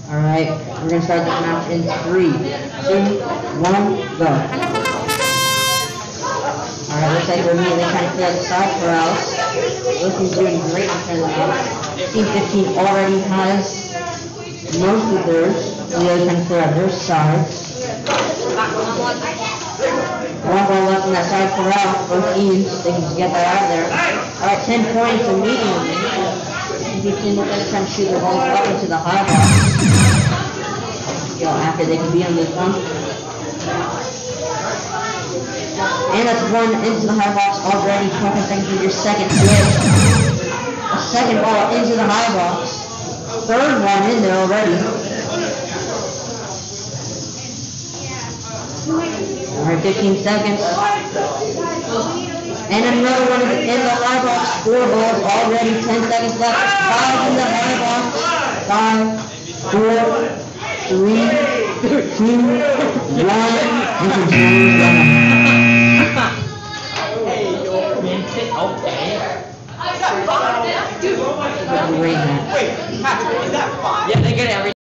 Alright, we're gonna start this match in 3, 2, 1, go. Alright, looks like we're immediately trying to clear the side for us. Wilson's doing great in front of them. Team 15 already has most of theirs. Leo's trying to clear out their side. One ball left on that side for us. Both teams, they can get that out of there. Alright, 10 points immediately. Team 15 looks like trying to shoot the ball up into the high box. After they can be on this one. And that's one into the high box already. 20 seconds with your second switch. A second ball into the high box. Third one in there already. Alright, 15 seconds. And another one in the high box. 4 balls already. 10 seconds left. 5 in the high box. 5, 4, 3, 2, 1, and control Okay. Wait, Patrick, is that 5? Yeah, they get every